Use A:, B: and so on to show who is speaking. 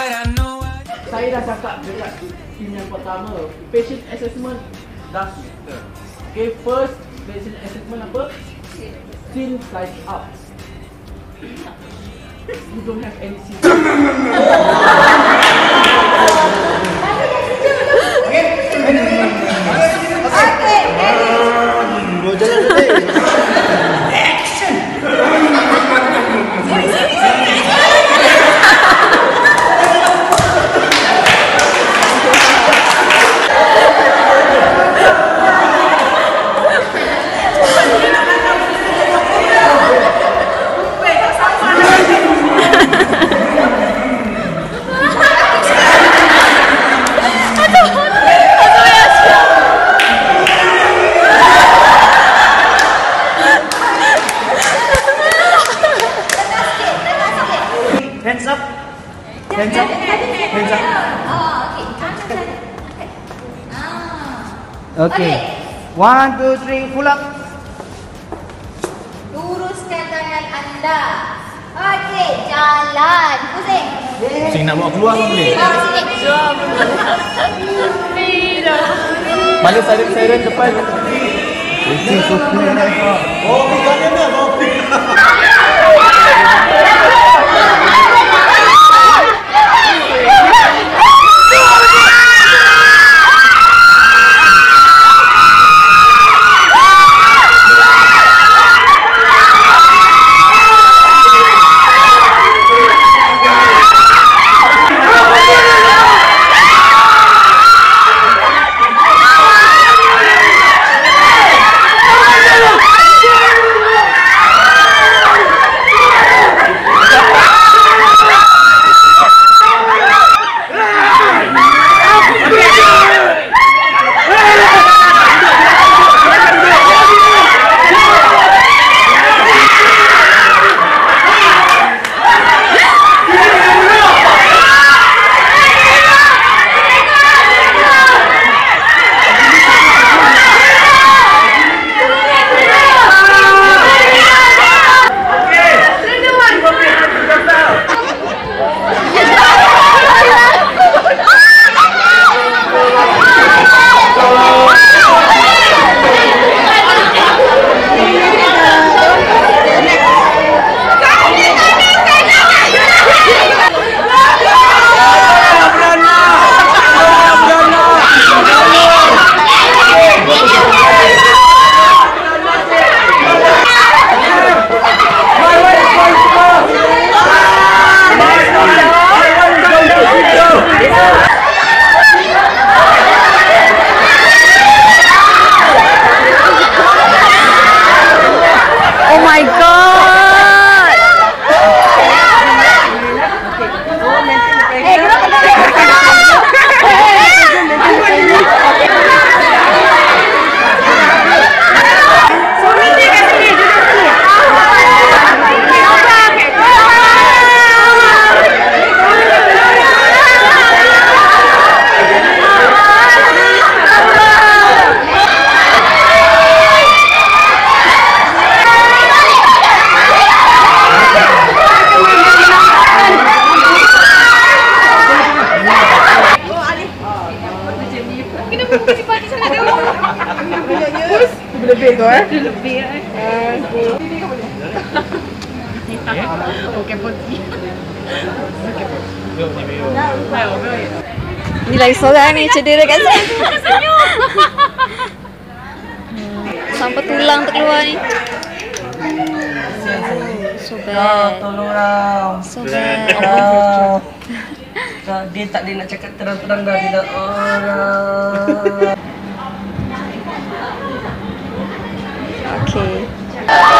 A: Saya dah cakap dekat tim yang pertama, patient assessment dah kita. Okay, first patient assessment apa? Scene size up. You don't have any scene.
B: Hands up. Hands up. Hands up. Okay. 1, 2, 3, pull up.
C: Luruskan tangan anda. Okey, jalan. Pusing.
B: Pusing nak bawa keluar pun boleh.
C: Sini.
B: Mana siren depan. Oh, bukannya dah.
A: Lebih tu
C: Lebih
A: Ini kau boleh.
C: Okey, putih.
D: Ni lagi seorang ni cedera kat sini. Sampai tulang terkeluar ni. So bad.
B: Tolonglah.
D: So bad.
B: Dia tak boleh nak cakap terang-terang dah. Dia dah orang.
D: Okay.